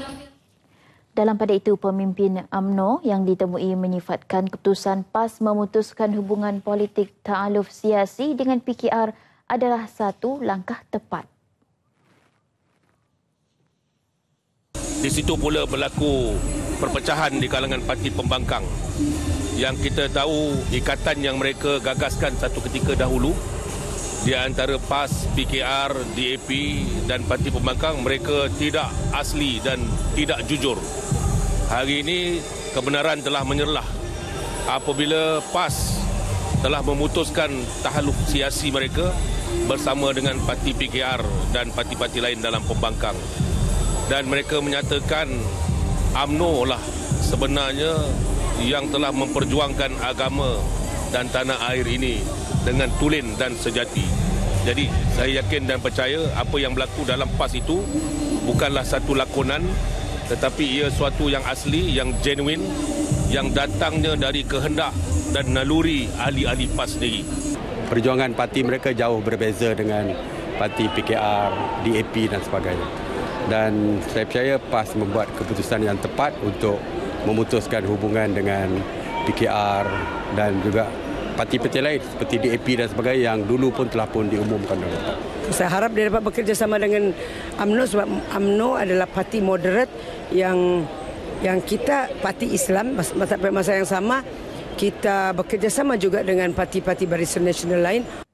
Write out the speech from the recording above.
Dalam pada itu, pemimpin UMNO yang ditemui menyifatkan keputusan PAS memutuskan hubungan politik ta'aluf siasi dengan PKR adalah satu langkah tepat. Di situ pula berlaku perpecahan di kalangan parti pembangkang yang kita tahu ikatan yang mereka gagaskan satu ketika dahulu di antara PAS, PKR, DAP dan parti pembangkang, mereka tidak asli dan tidak jujur. Hari ini kebenaran telah menyerlah apabila PAS telah memutuskan tahaluf siasi mereka bersama dengan parti PKR dan parti-parti lain dalam pembangkang. Dan mereka menyatakan UMNO lah sebenarnya yang telah memperjuangkan agama dan tanah air ini dengan tulen dan sejati. Jadi saya yakin dan percaya apa yang berlaku dalam PAS itu bukanlah satu lakonan, tetapi ia suatu yang asli, yang genuine, yang datangnya dari kehendak dan naluri ahli-ahli PAS sendiri. Perjuangan parti mereka jauh berbeza dengan parti PKR, DAP dan sebagainya. Dan saya percaya PAS membuat keputusan yang tepat untuk memutuskan hubungan dengan PKR dan juga parti-parti lain seperti DAP dan sebagainya yang dulu pun telah pun diumumkan oleh PAS. Saya harap dia dapat bekerjasama dengan UMNO sebab UMNO adalah parti moderat yang kita parti Islam pada masa yang sama kita bekerjasama juga dengan parti-parti Barisan Nasional lain.